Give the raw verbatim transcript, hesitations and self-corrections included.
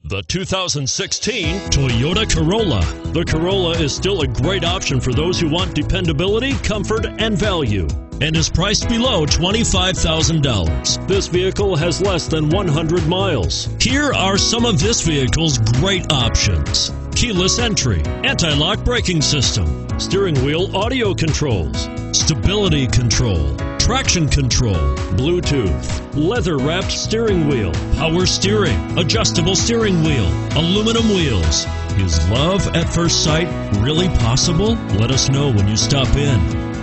The two thousand sixteen Toyota Corolla. The Corolla is still a great option for those who want dependability, comfort, and value, and is priced below twenty-five thousand dollars. This vehicle has less than one hundred miles. Here are some of this vehicle's great options: keyless entry, anti-lock braking system, steering wheel audio controls, stability control, traction control, Bluetooth, leather-wrapped steering wheel, power steering, adjustable steering wheel, aluminum wheels. Is love at first sight really possible? Let us know when you stop in.